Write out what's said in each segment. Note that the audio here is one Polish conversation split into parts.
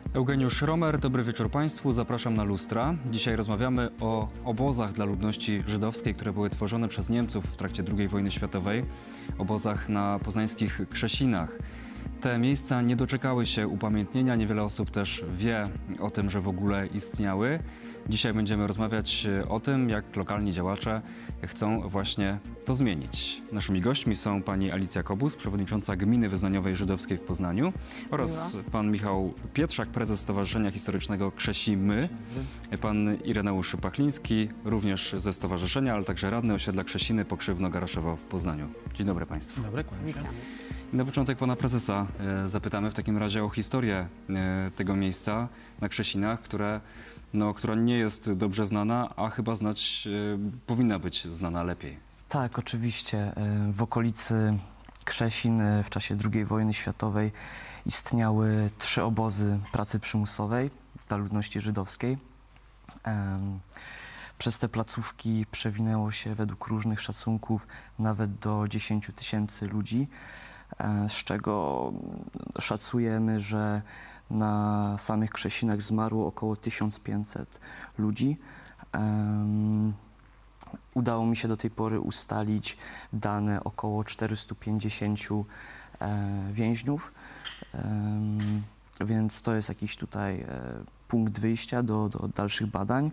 Eugeniusz Romer, dobry wieczór Państwu, zapraszam na Lustra. Dzisiaj rozmawiamy o obozach dla ludności żydowskiej, które były tworzone przez Niemców w trakcie II wojny światowej, obozach na poznańskich Krzesinach. Te miejsca nie doczekały się upamiętnienia, niewiele osób też wie o tym, że w ogóle istniały. Dzisiaj będziemy rozmawiać o tym, jak lokalni działacze chcą właśnie to zmienić. Naszymi gośćmi są pani Alicja Kobus, przewodnicząca Gminy Wyznaniowej Żydowskiej w Poznaniu, oraz pan Michał Pietrzak, prezes Stowarzyszenia Historycznego Krzesimy, pan Ireneusz Pachliński, również ze stowarzyszenia, ale także radny osiedla Krzesiny Pokrzywno-Garaszowo w Poznaniu. Dzień dobry Państwu. Dzień dobry, kłaniam się. Na początek pana prezesa zapytamy w takim razie o historię tego miejsca na Krzesinach, która nie jest dobrze znana, a chyba powinna być znana lepiej. Tak, oczywiście. W okolicy Krzesin w czasie II wojny światowej istniały 3 obozy pracy przymusowej dla ludności żydowskiej. Przez te placówki przewinęło się według różnych szacunków nawet do 10 000 ludzi, z czego szacujemy, że na samych Krzesinach zmarło około 1500 ludzi. Udało mi się do tej pory ustalić dane około 450 więźniów, więc to jest jakiś tutaj punkt wyjścia do dalszych badań.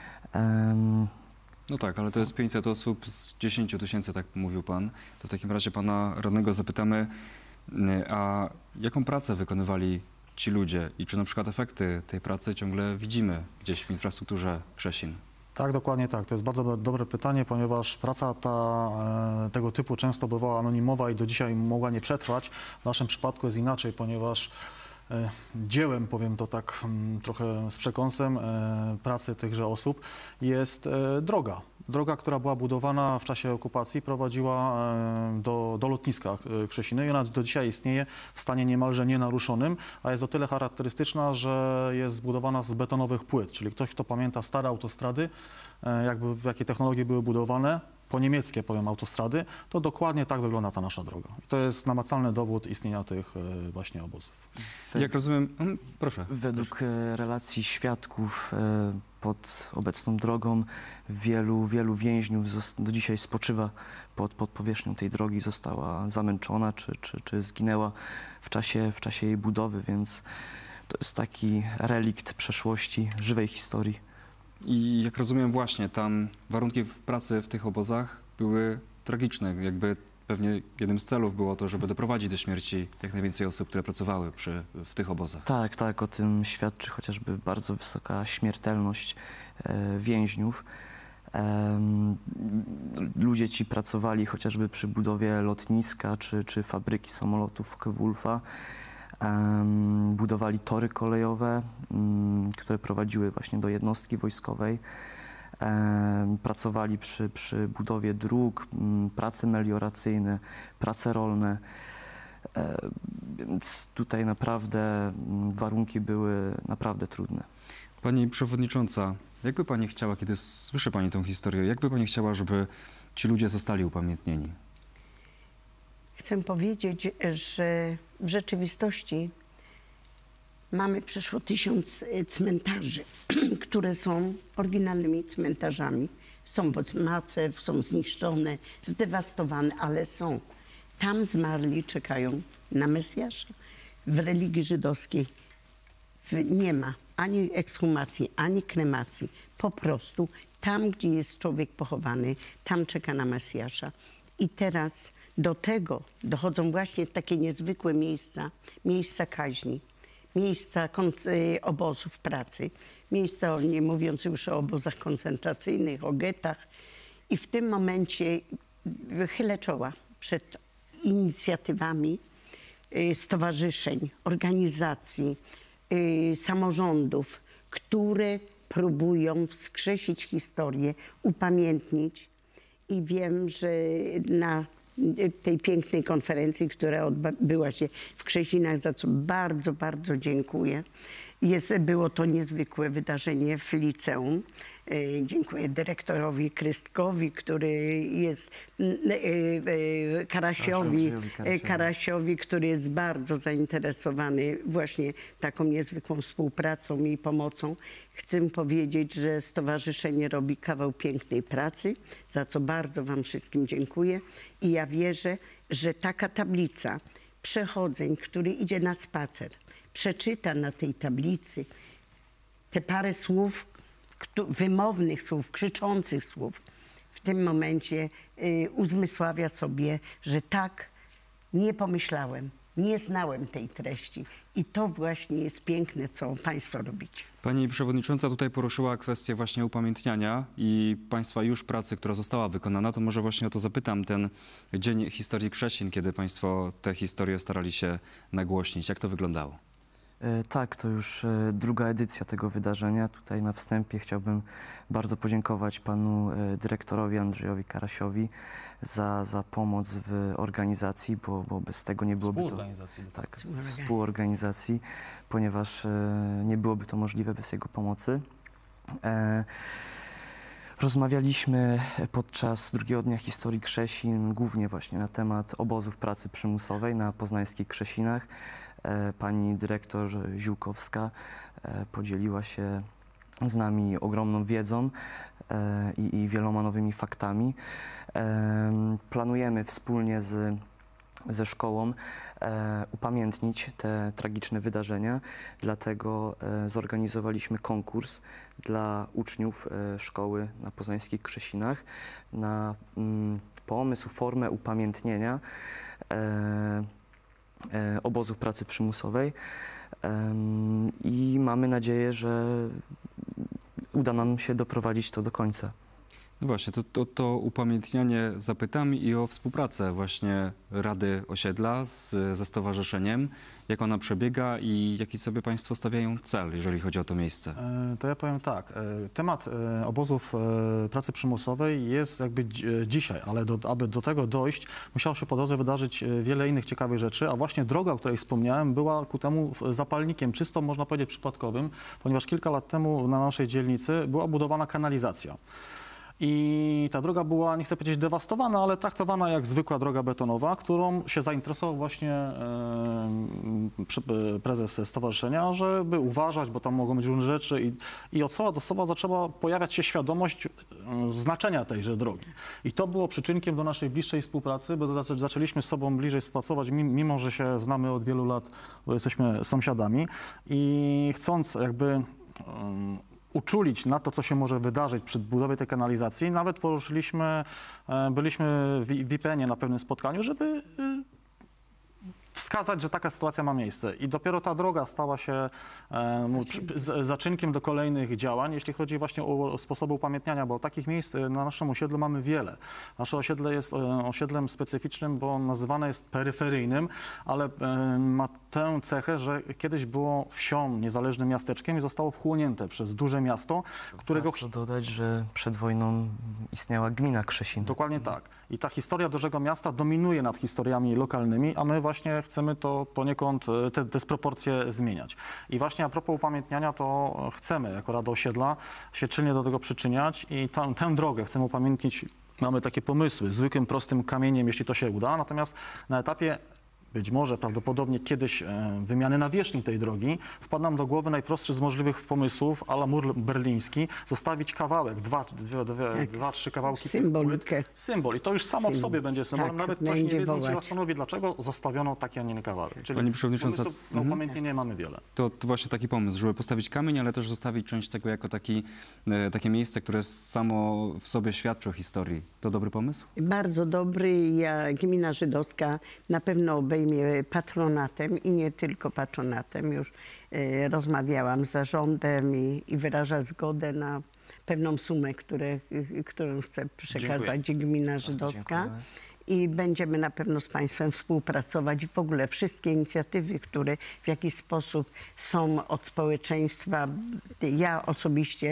No tak, ale to jest 500 osób z 10 000, tak mówił pan. To w takim razie pana radnego zapytamy, a jaką pracę wykonywali ci ludzie i czy na przykład efekty tej pracy ciągle widzimy gdzieś w infrastrukturze Krzesin? Tak, dokładnie tak. To jest bardzo dobre pytanie, ponieważ praca tego typu często bywała anonimowa i do dzisiaj mogła nie przetrwać. W naszym przypadku jest inaczej, ponieważ dziełem, powiem to tak trochę z przekąsem, pracy tychże osób jest droga. Droga, która była budowana w czasie okupacji, prowadziła do lotniska Krzesiny i ona do dzisiaj istnieje w stanie niemalże nienaruszonym, a jest o tyle charakterystyczna, że jest zbudowana z betonowych płyt, czyli ktoś, kto pamięta stare autostrady, w jakiej technologii były budowane, po niemieckie powiem autostrady, to dokładnie tak wygląda ta nasza droga. I to jest namacalny dowód istnienia tych właśnie obozów. Jak rozumiem, proszę. Według relacji świadków pod obecną drogą wielu więźniów do dzisiaj spoczywa pod powierzchnią tej drogi, została zamęczona czy zginęła w czasie jej budowy, więc to jest taki relikt przeszłości, żywej historii. I jak rozumiem właśnie, tam warunki pracy w tych obozach były tragiczne. Jakby pewnie jednym z celów było to, żeby doprowadzić do śmierci jak najwięcej osób, które pracowały w tych obozach. Tak, o tym świadczy chociażby bardzo wysoka śmiertelność więźniów. Ludzie ci pracowali chociażby przy budowie lotniska czy fabryki samolotów Focke-Wulfa. Budowali tory kolejowe, które prowadziły właśnie do jednostki wojskowej. Pracowali przy budowie dróg, prace melioracyjne, prace rolne. Więc tutaj naprawdę warunki były naprawdę trudne. Pani przewodnicząca, jakby pani chciała, kiedy słyszy pani tę historię, jakby pani chciała, żeby ci ludzie zostali upamiętnieni? Chcę powiedzieć, że w rzeczywistości mamy przeszło 1000 cmentarzy, które są oryginalnymi cmentarzami. Są w Macew, są zniszczone, zdewastowane, ale są. Tam zmarli czekają na Mesjasza. W religii żydowskiej nie ma ani ekshumacji, ani kremacji. Po prostu tam, gdzie jest człowiek pochowany, tam czeka na Mesjasza. I teraz do tego dochodzą właśnie takie niezwykłe miejsca kaźni, miejsca obozów pracy, miejsca, nie mówiąc już o obozach koncentracyjnych, o getach. I w tym momencie chylę czoła przed inicjatywami stowarzyszeń, organizacji, samorządów, które próbują wskrzesić historię, upamiętnić. I wiem, że na tej pięknej konferencji, która odbyła się w Krzesinach, za co bardzo, bardzo dziękuję. Było to niezwykłe wydarzenie w liceum. Dziękuję dyrektorowi Krystkowi, który jest Karasiowi, który jest bardzo zainteresowany właśnie taką niezwykłą współpracą i pomocą. Chcę powiedzieć, że stowarzyszenie robi kawał pięknej pracy, za co bardzo wam wszystkim dziękuję. I ja wierzę, że taka tablica przechodzeń, który idzie na spacer, przeczyta na tej tablicy te parę słów, wymownych słów, krzyczących słów, w tym momencie uzmysławia sobie, że tak, nie pomyślałem, nie znałem tej treści. I to właśnie jest piękne, co państwo robicie. Pani przewodnicząca tutaj poruszyła kwestię właśnie upamiętniania i państwa już pracy, która została wykonana. To może właśnie o to zapytam, ten Dzień Historii Krzesin, kiedy państwo tę historię starali się nagłośnić. Jak to wyglądało? Tak, to już druga edycja tego wydarzenia. Tutaj na wstępie chciałbym bardzo podziękować panu dyrektorowi Andrzejowi Karasiowi za pomoc w organizacji, bo bez tego nie byłoby to... Tak, współorganizacji, ponieważ nie byłoby to możliwe bez jego pomocy. Rozmawialiśmy podczas drugiego dnia historii Krzesin głównie właśnie na temat obozów pracy przymusowej na poznańskich Krzesinach. Pani dyrektor Ziółkowska podzieliła się z nami ogromną wiedzą i wieloma nowymi faktami. Planujemy wspólnie ze szkołą upamiętnić te tragiczne wydarzenia, dlatego zorganizowaliśmy konkurs dla uczniów szkoły na poznańskich Krzesinach na pomysł, formę upamiętnienia obozów pracy przymusowej i mamy nadzieję, że uda nam się doprowadzić to do końca. No właśnie, to upamiętnianie zapytam i o współpracę właśnie Rady Osiedla ze stowarzyszeniem. Jak ona przebiega i jaki sobie państwo stawiają cel, jeżeli chodzi o to miejsce? To ja powiem tak, temat obozów pracy przymusowej jest jakby dzisiaj, ale aby do tego dojść, musiało się po drodze wydarzyć wiele innych ciekawych rzeczy, a właśnie droga, o której wspomniałem, była ku temu zapalnikiem, czysto można powiedzieć przypadkowym, ponieważ kilka lat temu na naszej dzielnicy była budowana kanalizacja. I ta droga była, nie chcę powiedzieć dewastowana, ale traktowana jak zwykła droga betonowa, którą się zainteresował właśnie prezes stowarzyszenia, żeby uważać, bo tam mogą być różne rzeczy i od słowa do słowa zaczęła pojawiać się świadomość znaczenia tejże drogi. I to było przyczynkiem do naszej bliższej współpracy, bo zaczęliśmy z sobą bliżej współpracować, mimo że się znamy od wielu lat, bo jesteśmy sąsiadami i chcąc jakby uczulić na to, co się może wydarzyć przy budowie tej kanalizacji. Nawet byliśmy w IPN-ie na pewnym spotkaniu, żeby wskazać, że taka sytuacja ma miejsce. I dopiero ta droga stała się zaczynkiem do kolejnych działań, jeśli chodzi właśnie o sposoby upamiętniania, bo takich miejsc na naszym osiedlu mamy wiele. Nasze osiedle jest osiedlem specyficznym, bo nazywane jest peryferyjnym, ale ma tę cechę, że kiedyś było wsią, niezależnym miasteczkiem i zostało wchłonięte przez duże miasto, którego... Warto dodać, że przed wojną istniała gmina Krzesin. Dokładnie tak. I ta historia dużego miasta dominuje nad historiami lokalnymi, a my właśnie chcemy to poniekąd, te dysproporcje zmieniać. I właśnie a propos upamiętniania, to chcemy jako Rada Osiedla się czynnie do tego przyczyniać i tę drogę chcemy upamiętnić. Mamy takie pomysły, zwykłym, prostym kamieniem, jeśli to się uda, natomiast na etapie być może prawdopodobnie kiedyś wymiany nawierzchni tej drogi, wpadł nam do głowy najprostszy z możliwych pomysłów, a la mur berliński, zostawić kawałek, dwa, trzy kawałki. Symbolikę. Symbol. I to już samo w sobie będzie symbolem. Tak, Nawet ktoś nie wiedząc się wołać. zastanowi, dlaczego zostawiono taki, a nie inny kawałek. Czyli Pani przewodnicząca, pomysłów na upamiętnienie mamy wiele. To właśnie taki pomysł, żeby postawić kamień, ale też zostawić część tego jako takie miejsce, które samo w sobie świadczy o historii. To dobry pomysł? Bardzo dobry. Gmina Żydowska na pewno obejmie patronatem i nie tylko patronatem. Już rozmawiałam z zarządem i wyraża zgodę na pewną sumę, którą chce przekazać gmina Żydowska. I będziemy na pewno z państwem współpracować. W ogóle wszystkie inicjatywy, które w jakiś sposób są od społeczeństwa, ja osobiście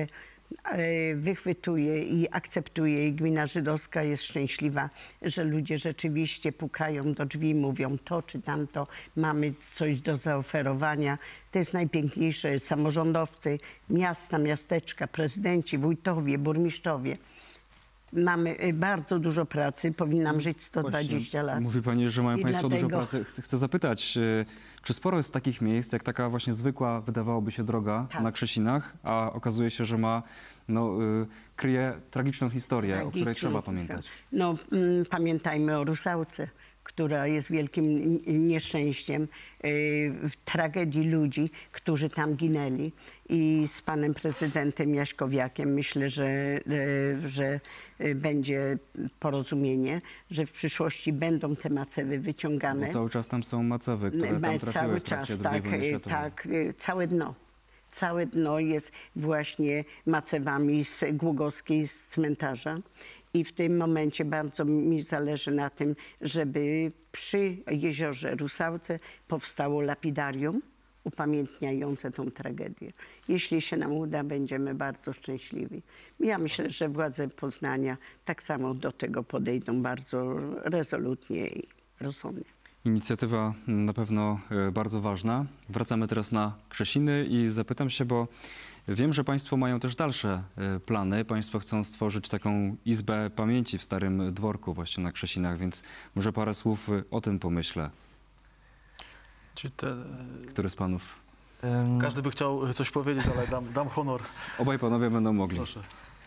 wychwytuje i akceptuje i gmina żydowska jest szczęśliwa, że ludzie rzeczywiście pukają do drzwi, mówią to czy tamto, mamy coś do zaoferowania. To jest najpiękniejsze. Samorządowcy, miasta, miasteczka, prezydenci, wójtowie, burmistrzowie. Mamy bardzo dużo pracy, powinnam żyć 120 lat. Mówi Pani, że mają I Państwo dużo dlatego- pracy. Chcę zapytać, czy sporo jest takich miejsc, jak taka właśnie zwykła, wydawałoby się, droga Tak. na Krzesinach, a okazuje się, że ma, kryje tragiczną historię, o której Tragiczną trzeba historię. pamiętać. No, pamiętajmy o Rusałce, która jest wielkim nieszczęściem, w tragedii ludzi, którzy tam ginęli. I z panem prezydentem Jaśkowiakiem myślę, że będzie porozumienie, że w przyszłości będą te macewy wyciągane. Bo cały czas tam są macewy, które tam trafiły Cały w trakcie czas, II tak, wojny światowej. tak, całe dno. Całe dno jest właśnie macewami z Głogowskiej, z cmentarza. I w tym momencie bardzo mi zależy na tym, żeby przy jeziorze Rusałce powstało lapidarium upamiętniające tą tragedię. Jeśli się nam uda, będziemy bardzo szczęśliwi. Ja myślę, że władze Poznania tak samo do tego podejdą bardzo rezolutnie i rozsądnie. Inicjatywa na pewno bardzo ważna. Wracamy teraz na Krzesiny i zapytam się, bo wiem, że Państwo mają też dalsze plany. Państwo chcą stworzyć taką izbę pamięci w Starym Dworku właśnie na Krzesinach, więc może parę słów o tym pomyślę. Czy Który z Panów? każdy by chciał coś powiedzieć, ale dam honor. Obaj Panowie będą mogli. Proszę.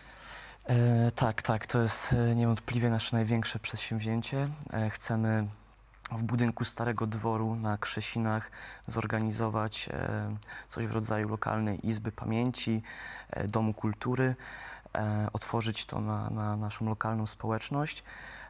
Tak, to jest niewątpliwie nasze największe przedsięwzięcie. Chcemy w budynku Starego Dworu na Krzesinach zorganizować coś w rodzaju lokalnej izby pamięci, domu kultury, otworzyć to na naszą lokalną społeczność.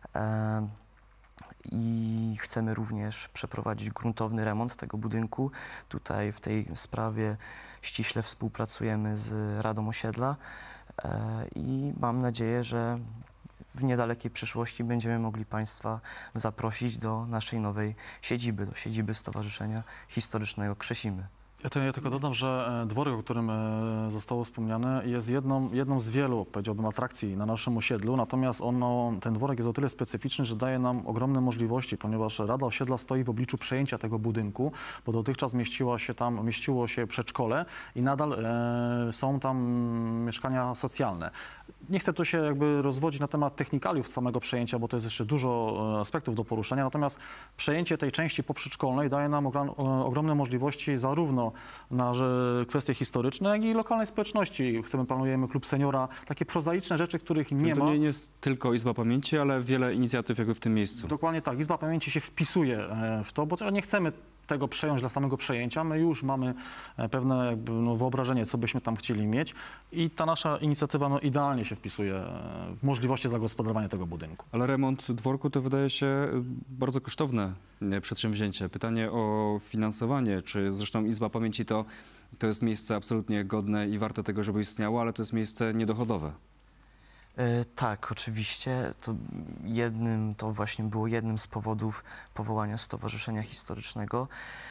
I chcemy również przeprowadzić gruntowny remont tego budynku. Tutaj w tej sprawie ściśle współpracujemy z Radą Osiedla i mam nadzieję, że w niedalekiej przyszłości będziemy mogli Państwa zaprosić do naszej nowej siedziby, do siedziby Stowarzyszenia Historycznego Krzesiny. Ja tylko dodam, że dworek, o którym zostało wspomniane, jest jedną z wielu, powiedziałbym, atrakcji na naszym osiedlu. Natomiast ten dworek jest o tyle specyficzny, że daje nam ogromne możliwości, ponieważ Rada Osiedla stoi w obliczu przejęcia tego budynku, bo dotychczas mieściło się przedszkole i nadal są tam mieszkania socjalne. Nie chcę tu się jakby rozwodzić na temat technikaliów samego przejęcia, bo to jest jeszcze dużo aspektów do poruszenia. Natomiast przejęcie tej części poprzedszkolnej daje nam ogromne możliwości zarówno na kwestie historyczne, jak i lokalnej społeczności. Planujemy klub seniora, takie prozaiczne rzeczy, których nie to ma. nie jest tylko Izba Pamięci, ale wiele inicjatyw jakby w tym miejscu. Dokładnie tak. Izba Pamięci się wpisuje w to, bo nie chcemy tego przejąć dla samego przejęcia. My już mamy pewne jakby, wyobrażenie, co byśmy tam chcieli mieć i ta nasza inicjatywa idealnie się wpisuje w możliwości zagospodarowania tego budynku. Ale remont dworku to wydaje się bardzo kosztowne przedsięwzięcie. Pytanie o finansowanie, czy zresztą Izba Pamięci to jest miejsce absolutnie godne i warte tego, żeby istniało, ale to jest miejsce niedochodowe. Tak, oczywiście. To właśnie było jednym z powodów powołania Stowarzyszenia Historycznego.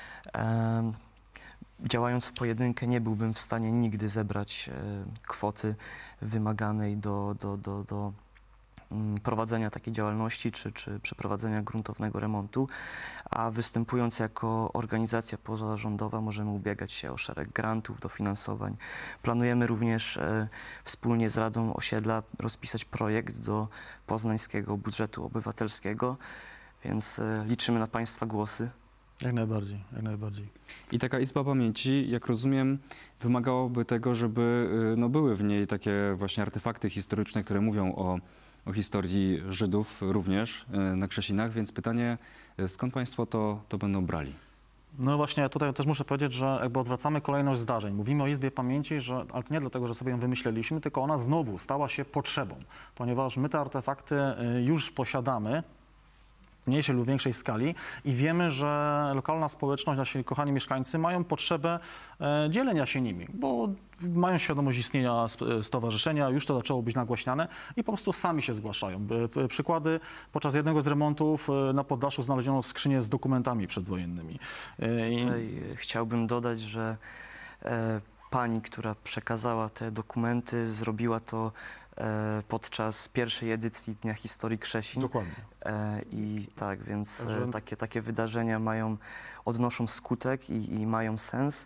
Działając w pojedynkę nie byłbym w stanie nigdy zebrać kwoty wymaganej do prowadzenia takiej działalności czy przeprowadzenia gruntownego remontu, a występując jako organizacja pozarządowa możemy ubiegać się o szereg grantów, dofinansowań. Planujemy również wspólnie z Radą Osiedla rozpisać projekt do poznańskiego budżetu obywatelskiego, więc liczymy na Państwa głosy. Jak najbardziej, jak najbardziej. I taka Izba Pamięci, jak rozumiem, wymagałoby tego, żeby były w niej takie właśnie artefakty historyczne, które mówią o historii Żydów również na Krzesinach, więc pytanie, skąd Państwo to będą brali? No właśnie, tutaj też muszę powiedzieć, że jakby odwracamy kolejność zdarzeń. Mówimy o Izbie Pamięci, ale to nie dlatego, że sobie ją wymyśleliśmy, tylko ona znowu stała się potrzebą, ponieważ my te artefakty już posiadamy w mniejszej lub większej skali i wiemy, że lokalna społeczność, nasi kochani mieszkańcy mają potrzebę dzielenia się nimi, bo mają świadomość istnienia stowarzyszenia, już to zaczęło być nagłaśniane i po prostu sami się zgłaszają. Przykłady, podczas jednego z remontów na poddaszu znaleziono skrzynię z dokumentami przedwojennymi. Tutaj chciałbym dodać, że pani, która przekazała te dokumenty, zrobiła to podczas pierwszej edycji Dnia Historii Krzesin. Dokładnie. I tak, więc Także- takie wydarzenia odnoszą skutek i mają sens.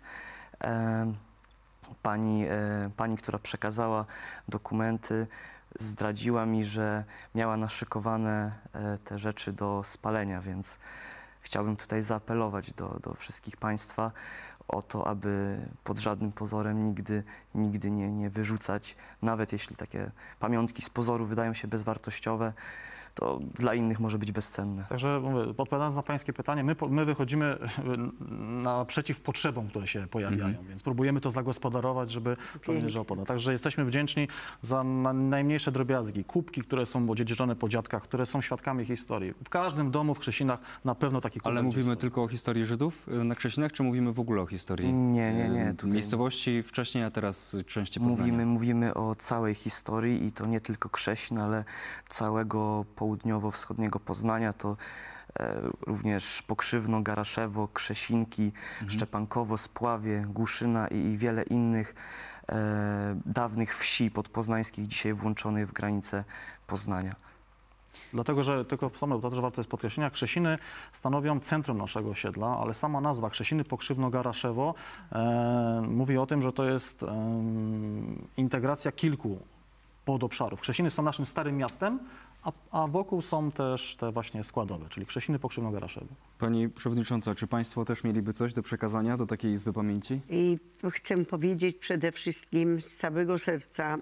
Pani, która przekazała dokumenty, zdradziła mi, że miała naszykowane te rzeczy do spalenia, więc chciałbym tutaj zaapelować do wszystkich Państwa o to, aby pod żadnym pozorem nigdy nie wyrzucać, nawet jeśli takie pamiątki z pozoru wydają się bezwartościowe, to dla innych może być bezcenne. Także mówię, odpowiadając na pańskie pytanie, my wychodzimy naprzeciw potrzebom, które się pojawiają, więc próbujemy to zagospodarować, żeby to nie leżało pod. Także jesteśmy wdzięczni za najmniejsze drobiazgi, kubki, które są odziedziczone po dziadkach, które są świadkami historii. W każdym domu w Krzesinach na pewno taki kubek Ale gdzieś mówimy stoi. tylko o historii Żydów na Krzesinach, czy mówimy w ogóle o historii Nie. Tutaj miejscowości wcześniej, a teraz części Poznania? Mówimy o całej historii i to nie tylko Krzesin, ale całego południowo-wschodniego Poznania, to również Pokrzywno, Garaszewo, Krzesinki, Szczepankowo, Spławie, Głuszyna i wiele innych dawnych wsi podpoznańskich, dzisiaj włączonych w granice Poznania. Dlatego, że tylko wspomnę, to też warto jest podkreślenia, Krzesiny stanowią centrum naszego osiedla, ale sama nazwa Krzesiny Pokrzywno Garaszewo mówi o tym, że to jest integracja kilku podobszarów. Krzesiny są naszym starym miastem, a wokół są też te właśnie składowe, czyli Krzesiny Pokrzywno Garaszewo. Pani Przewodnicząca, czy Państwo też mieliby coś do przekazania do takiej Izby Pamięci? I chcę powiedzieć przede wszystkim z całego serca,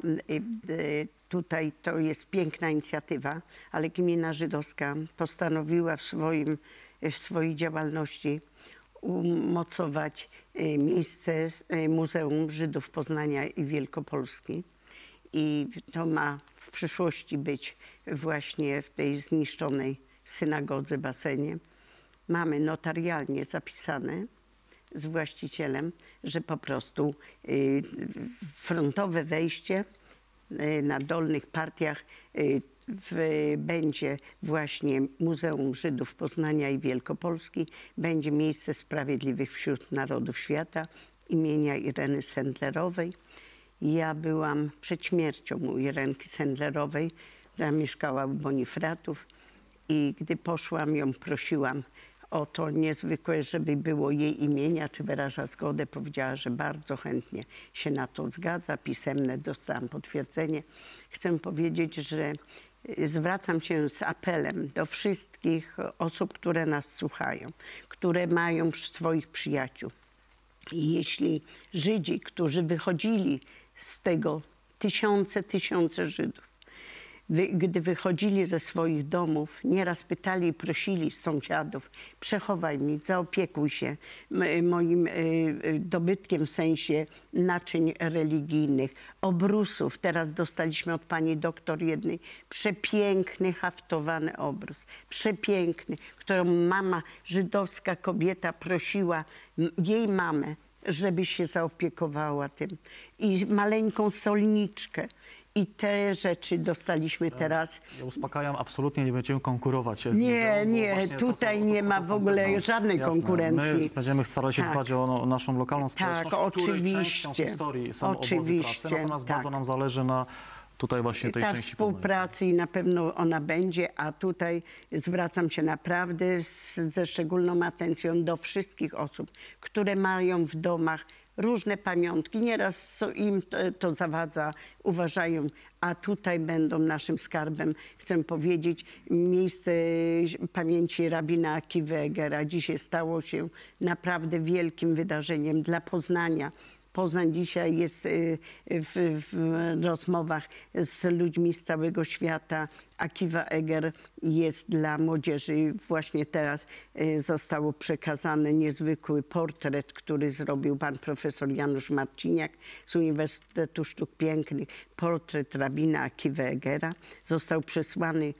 tutaj to jest piękna inicjatywa, ale gmina żydowska postanowiła w swojej działalności umocować miejsce Muzeum Żydów Poznania i Wielkopolski. I to ma w przyszłości być właśnie w tej zniszczonej synagodze, basenie. Mamy notarialnie zapisane z właścicielem, że po prostu frontowe wejście na dolnych partiach będzie właśnie Muzeum Żydów Poznania i Wielkopolski. Będzie miejsce sprawiedliwych wśród narodów świata imienia Ireny Sendlerowej. Ja byłam przed śmiercią u Irenki Sendlerowej, która mieszkała u Bonifratów i gdy poszłam, ją prosiłam o to niezwykłe, żeby było jej imienia, czy wyraża zgodę. Powiedziała, że bardzo chętnie się na to zgadza. Pisemne dostałam potwierdzenie. Chcę powiedzieć, że zwracam się z apelem do wszystkich osób, które nas słuchają, które mają swoich przyjaciół. I jeśli Żydzi, którzy wychodzili z tego, tysiące Żydów, gdy wychodzili ze swoich domów, nieraz pytali i prosili sąsiadów: przechowaj mi, zaopiekuj się moim dobytkiem w sensie naczyń religijnych, obrusów. Teraz dostaliśmy od pani doktor jednej przepiękny haftowany obrus, przepiękny, którą mama, żydowska kobieta prosiła jej mamę, żeby się zaopiekowała tym. I maleńką solniczkę. I te rzeczy dostaliśmy teraz. Ja uspokajam, absolutnie nie będziemy konkurować z Nie, muzeum, bo nie, właśnie tutaj nie ma w ogóle żadnej Jasne. konkurencji. My będziemy starali się Tak. dbać o naszą lokalną społeczność, której częścią oczywiście. historii są obozy Oczywiście, pracy, natomiast tak. bardzo nam zależy na tutaj właśnie tej Ta części poznańskiej. współpracy i na pewno ona będzie, a tutaj zwracam się naprawdę ze szczególną atencją do wszystkich osób, które mają w domach różne pamiątki. Nieraz im to zawadza, uważają, a tutaj będą naszym skarbem. Chcę powiedzieć, miejsce pamięci rabina Akiwy Egera dzisiaj stało się naprawdę wielkim wydarzeniem dla Poznania. Poznań dzisiaj jest w rozmowach z ludźmi z całego świata. Akiwa Eger jest dla młodzieży. Właśnie teraz został przekazany niezwykły portret, który zrobił pan profesor Janusz Marciniak z Uniwersytetu Sztuk Pięknych. Portret rabina Akiwy Egera został przesłany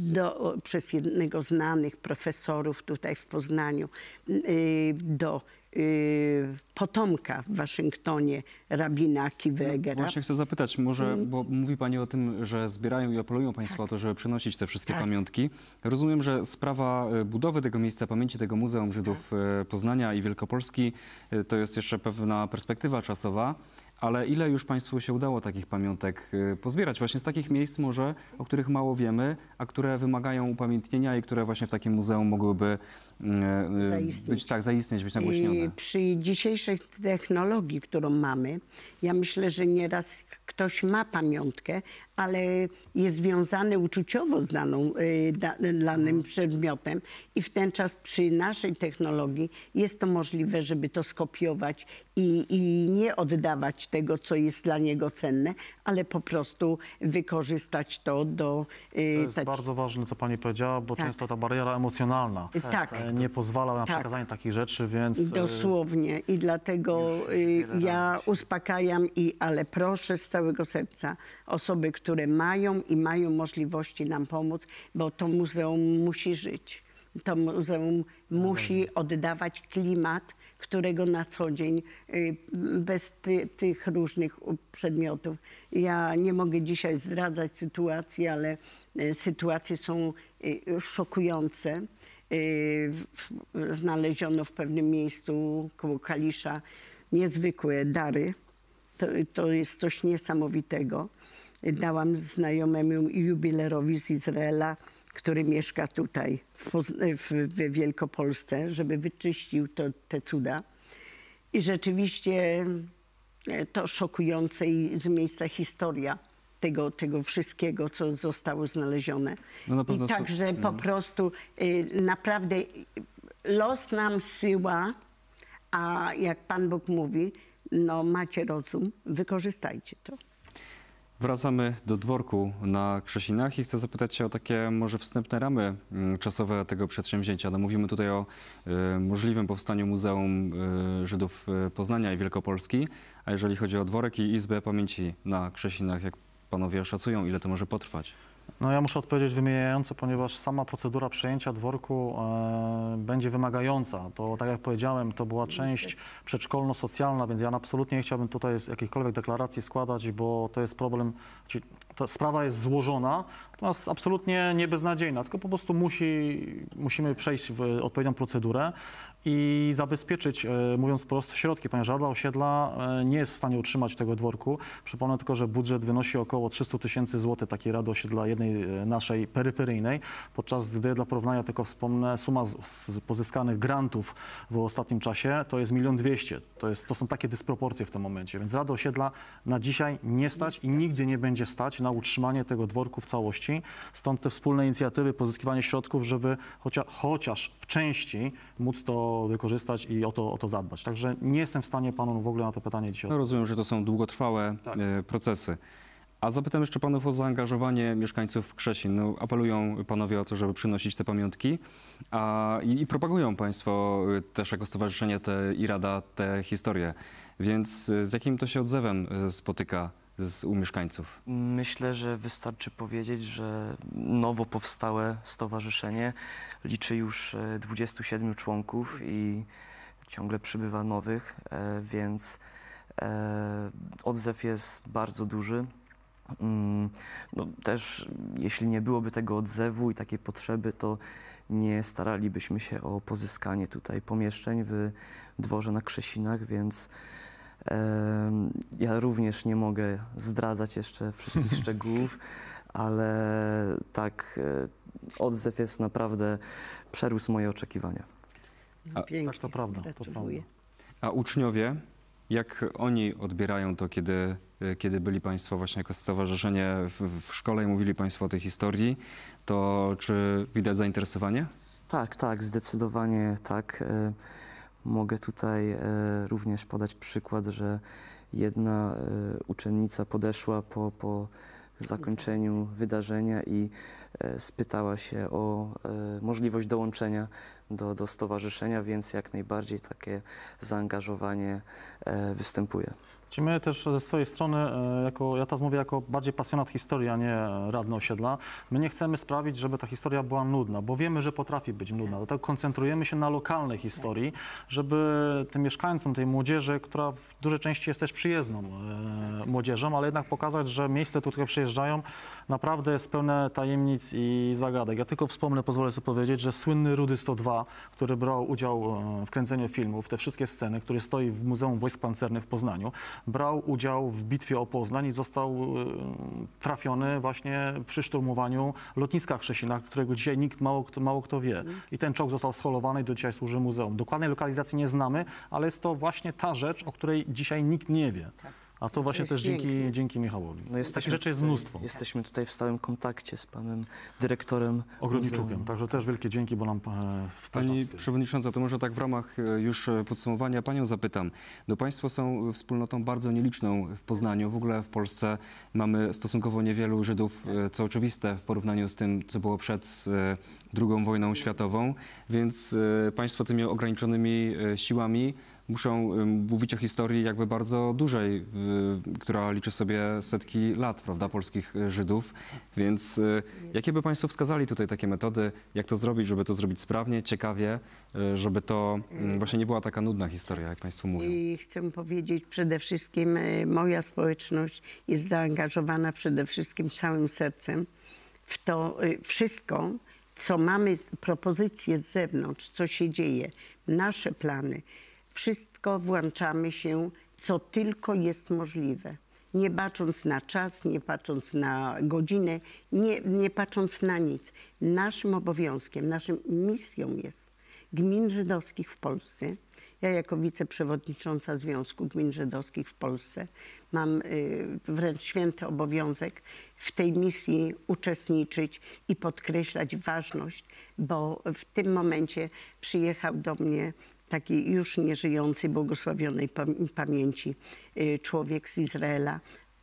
przez jednego z znanych profesorów tutaj w Poznaniu do potomka w Waszyngtonie, rabina Akiwy Egera. Właśnie chcę zapytać, może, bo mówi Pani o tym, że zbierają i apelują Państwo o to, żeby przynosić te wszystkie Tak. pamiątki. Rozumiem, że sprawa budowy tego miejsca pamięci, tego Muzeum Żydów Poznania i Wielkopolski, to jest jeszcze pewna perspektywa czasowa, ale ile już Państwu się udało takich pamiątek pozbierać? Właśnie z takich miejsc może, o których mało wiemy, a które wymagają upamiętnienia i które właśnie w takim muzeum mogłyby Zaistnieć. być nagłośnione. Przy dzisiejszej technologii, którą mamy, ja myślę, że nieraz ktoś ma pamiątkę, ale jest związany uczuciowo z danym przedmiotem i w ten czas przy naszej technologii jest to możliwe, żeby to skopiować i nie oddawać tego, co jest dla niego cenne, ale po prostu wykorzystać to do... To jest bardzo ważne, co Pani powiedziała, bo Tak. często ta bariera emocjonalna Tak. nie pozwala na Tak. przekazanie takich rzeczy, więc Dosłownie. I dlatego Już wiele ja razy się- uspokajam, ale proszę z całego serca osoby, które mają możliwości nam pomóc, bo to muzeum musi żyć. To muzeum musi oddawać klimat, którego na co dzień bez tych różnych przedmiotów. Ja nie mogę dzisiaj zdradzać sytuacji, ale sytuacje są szokujące. Znaleziono w pewnym miejscu koło Kalisza niezwykłe dary. To jest coś niesamowitego. Dałam znajomemu jubilerowi z Izraela, który mieszka tutaj w Wielkopolsce, żeby wyczyścił te cuda. I rzeczywiście to szokujące i z miejsca historia tego wszystkiego, co zostało znalezione. No na pewno I także po prostu naprawdę los nam zsyła, a jak Pan Bóg mówi, no macie rozum, wykorzystajcie to. Wracamy do dworku na Krzesinach i chcę zapytać się o takie może wstępne ramy czasowe tego przedsięwzięcia. No, mówimy tutaj o możliwym powstaniu Muzeum Żydów Poznania i Wielkopolski, a jeżeli chodzi o dworek i Izbę Pamięci na Krzesinach, jak panowie szacują, ile to może potrwać? no ja muszę odpowiedzieć wymieniająco, ponieważ sama procedura przejęcia dworku będzie wymagająca. To, tak jak powiedziałem, to była część przedszkolno-socjalna, więc ja absolutnie nie chciałbym tutaj jakiejkolwiek deklaracji składać, bo to jest problem, sprawa jest złożona, natomiast absolutnie nie beznadziejna, tylko po prostu musimy przejść w odpowiednią procedurę i zabezpieczyć, mówiąc prosto, środki, ponieważ Rada Osiedla nie jest w stanie utrzymać tego dworku. Przypomnę tylko, że budżet wynosi około 300 000 złotych takiej Rady Osiedla jednej naszej peryferyjnej, podczas gdy dla porównania tylko wspomnę, suma z pozyskanych grantów w ostatnim czasie to jest 1 200 000. To są takie dysproporcje w tym momencie, więc Rada Osiedla na dzisiaj nie stać i nigdy nie będzie stać na utrzymanie tego dworku w całości. Stąd te wspólne inicjatywy, pozyskiwanie środków, żeby chociaż w części móc to wykorzystać i o to zadbać. Także nie jestem w stanie panu w ogóle na to pytanie dzisiaj No, rozumiem, że to są długotrwałe procesy. A zapytam jeszcze panów o zaangażowanie mieszkańców Krzesin. No, apelują panowie o to, żeby przynosić te pamiątki i propagują państwo też jako stowarzyszenie i Rada tę historię. Więc z jakim to się odzewem spotyka u mieszkańców? Myślę, że wystarczy powiedzieć, że nowo powstałe stowarzyszenie liczy już 27 członków i ciągle przybywa nowych, więc odzew jest bardzo duży. No, też jeśli nie byłoby tego odzewu i takiej potrzeby, to nie staralibyśmy się o pozyskanie tutaj pomieszczeń w dworze na Krzesinach, więc ja również nie mogę zdradzać jeszcze wszystkich szczegółów, ale tak, odzew jest naprawdę, przerósł moje oczekiwania. Pięknie. tak, to prawda, to Gratuluję. A uczniowie, jak oni odbierają to, kiedy byli państwo właśnie jako stowarzyszenie w szkole i mówili państwo o tej historii, to czy widać zainteresowanie? Tak, zdecydowanie tak. Mogę tutaj również podać przykład, że jedna uczennica podeszła po zakończeniu wydarzenia i spytała się o możliwość dołączenia do stowarzyszenia, więc jak najbardziej takie zaangażowanie występuje. Czy my też ze swojej strony, ja teraz mówię jako bardziej pasjonat historii, a nie radny osiedla, my nie chcemy sprawić, żeby ta historia była nudna, bo wiemy, że potrafi być nudna. Dlatego koncentrujemy się na lokalnej historii, żeby tym mieszkańcom, tej młodzieży, która w dużej części jest też przyjezdną młodzieżą, ale jednak pokazać, że miejsce, do którego przyjeżdżają, naprawdę jest pełne tajemnic i zagadek. Ja tylko wspomnę, pozwolę sobie powiedzieć, że słynny Rudy 102, który brał udział w kręceniu filmów, te wszystkie sceny, który stoi w Muzeum Wojsk Pancernych w Poznaniu, brał udział w bitwie o Poznań i został trafiony właśnie przy szturmowaniu lotniska w Krzesinach, którego dzisiaj nikt, mało kto wie. I ten czołg został scholowany i do dzisiaj służy muzeum. Dokładnej lokalizacji nie znamy, ale jest to właśnie ta rzecz, o której dzisiaj nikt nie wie. A to właśnie też dzięki Michałowi. No Takich rzeczy jest mnóstwo. Jesteśmy tutaj w stałym kontakcie z panem dyrektorem Ogrodniczukiem, muzeum. także też wielkie dzięki, bo nam Pani Przewodnicząca, to może tak w ramach już podsumowania Panią zapytam. No Państwo są wspólnotą bardzo nieliczną w Poznaniu. W ogóle w Polsce mamy stosunkowo niewielu Żydów, co oczywiste w porównaniu z tym, co było przed II wojną światową, więc Państwo tymi ograniczonymi siłami muszą mówić o historii jakby bardzo dużej, która liczy sobie setki lat, prawda, polskich Żydów. Więc jakie by Państwo wskazali tutaj takie metody, jak to zrobić, żeby to zrobić sprawnie, ciekawie, żeby to właśnie nie była taka nudna historia, jak Państwo mówią? I chcę powiedzieć, przede wszystkim moja społeczność jest zaangażowana przede wszystkim całym sercem w to wszystko, co mamy, propozycje z zewnątrz, co się dzieje, nasze plany. Wszystko włączamy się, co tylko jest możliwe. Nie bacząc na czas, nie patrząc na godzinę, nie patrząc na nic. Naszym obowiązkiem, naszą misją jest gmin żydowskich w Polsce. Ja jako wiceprzewodnicząca Związku Gmin Żydowskich w Polsce mam wręcz święty obowiązek w tej misji uczestniczyć i podkreślać ważność, bo w tym momencie przyjechał do mnie taki już nieżyjący, błogosławionej pamięci człowiek z Izraela.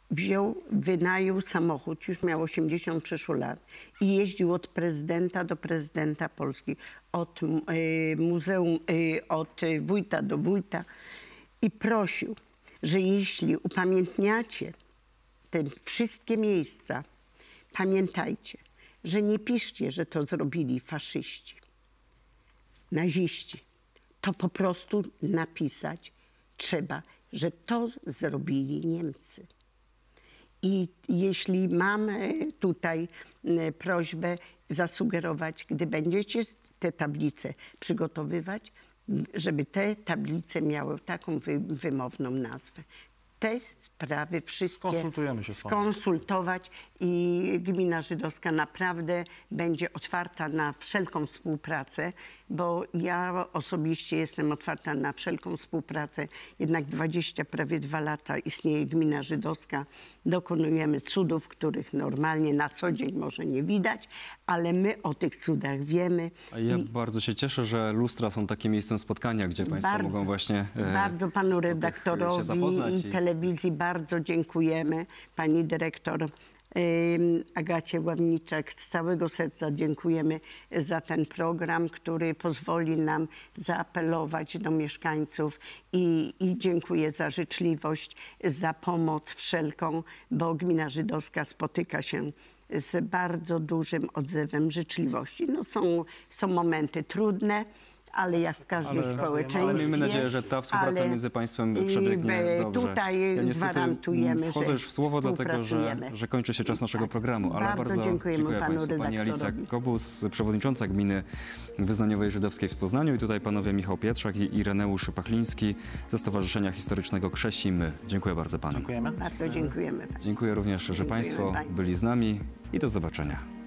Wynajął samochód, już miał 80 przeszło lat i jeździł od prezydenta do prezydenta Polski, od muzeum, od wójta do wójta i prosił, że jeśli upamiętniacie te wszystkie miejsca, pamiętajcie, że nie piszcie, że to zrobili faszyści, naziści. To po prostu napisać trzeba, że to zrobili Niemcy. I jeśli mamy tutaj prośbę zasugerować, gdy będziecie te tablice przygotowywać, żeby te tablice miały taką wymowną nazwę. Te sprawy wszystkie Skonsultujemy się z panem. skonsultować i gmina żydowska naprawdę będzie otwarta na wszelką współpracę, bo ja osobiście jestem otwarta na wszelką współpracę. Jednak prawie 2 lata istnieje gmina żydowska. Dokonujemy cudów, których normalnie na co dzień może nie widać, ale my o tych cudach wiemy. A ja bardzo się cieszę, że lustra są takim miejscem spotkania, gdzie Państwo mogą właśnie Bardzo panu się redaktorowi zapoznać i telewizji bardzo dziękujemy. Pani dyrektor Agacie Ławniczak, z całego serca dziękujemy za ten program, który pozwoli nam zaapelować do mieszkańców i dziękuję za życzliwość, za pomoc wszelką, bo gmina żydowska spotyka się z bardzo dużym odzewem życzliwości. No są momenty trudne, ale jak w każdym społeczeństwie. Ale miejmy nadzieję, że ta współpraca między państwem przebiegnie dobrze. Tutaj ja gwarantujemy, wchodzę już w słowo, dlatego współpracujemy. że kończy się czas naszego programu, ale Bardzo dziękujemy panu Państwu. Pani Alicja redaktorowi. Kobus, przewodnicząca Gminy Wyznaniowej Żydowskiej w Poznaniu i tutaj panowie Michał Pietrzak i Ireneusz Pachliński ze Stowarzyszenia Historycznego Krzesimy. Dziękuję bardzo panom. Dziękujemy. Bardzo dziękujemy. Dziękuję również, że Dziękujemy Państwo państwu. byli z nami i do zobaczenia.